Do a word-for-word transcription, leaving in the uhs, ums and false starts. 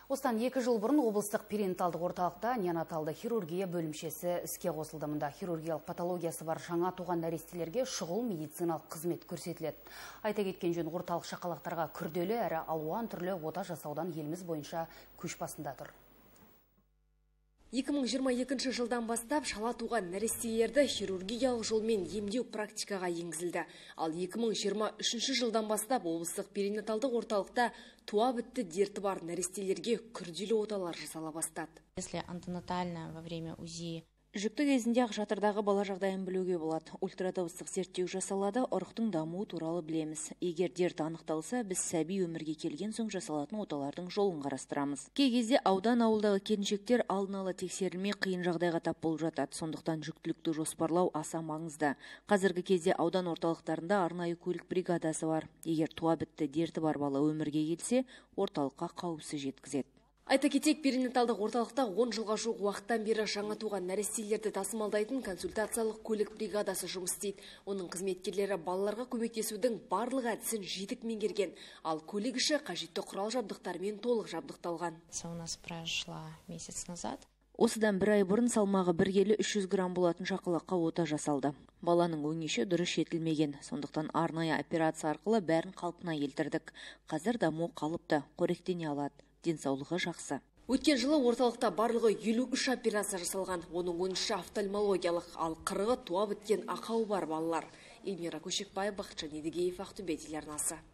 Осыдан екі жыл бұрын облыстық перинаталдық орталықта неонаталды хирургия бөлімшесі іске қосылды. Мұнда хирургиялық патологиясы бар жаңа туған нәрестелерге шұғыл медициналық қызмет көрсетіледі. Айта кеткен жөн, орталық шақалақтарға күрделі әрі алуан түрлі ота жасаудан еліміз бойынша көш басында тұр. екі мың жиырма екінші жылдан бастап шала туған нәрестелерді хирургиялық жолмен емдеу практикаға енгізілді. Ал екі мың жиырма үшінші жылдан бастап облыстық перинаталдық орталықта туа бітті дерті бар нәрестелерге күрделі оталар жасала бастады. Если антенатально во время УЗИ жүкті кезінде ақ жатырдағы бала жағдайын білуге болады. Ультрадыбыстық зерттеу жасалады, ұрықтың дамуы туралы білеміз. Егер дерт анықталса, біз сәби өмірге келген соң жасалатын оталардың жолын қарастырамыз. Кей кезде аудан ауылдағы келіншектер алдын ала тексерілмей қиын жағдайға тап болып жатады. Сондықтан жүктілікті жоспарлау аса маңызды. Қазіргі кезде аудан орталықтарында арнайы көлік бригадасы бар. Егер туа бітті дерті бар бала өмірге келсе, орталыққа қауіпсіз жеткізеді. Айта кетейік, перинаталдық орталықта он жылға жуық уақыттан бері жаңа туған нәрестелерді тасымалдайтын консультациялық көлік бригадасы жұмыс істейді. Оның қызметкерлері балаларға көмектесудің барлық әдісін жетік меңгерген, ал көлік іші қажетті құрал жабдықтармен толық жабдықталған. у нас прошла месяц назад. Осыдан бір ай бұрын салмағы бір келі үш жүз грамм болатын шақалаққа ота жасалды. Баланың өңеші дұрыс жетілмеген, сондықтан арнайы операция арқылы бәрін қалпына келтірдік. Қазір даму қалыпты, қоректене алады. Денсаулығы жақсы. Өткен жылы орталықта барлығы елу үш операция жасалған. Оның он үші офтальмологиялық, ал қырығы туа біткен ақауы бар балалар. Эльмира Көшекбаева, Бақытжан Едігеев, Ақтөбе телеарнасы.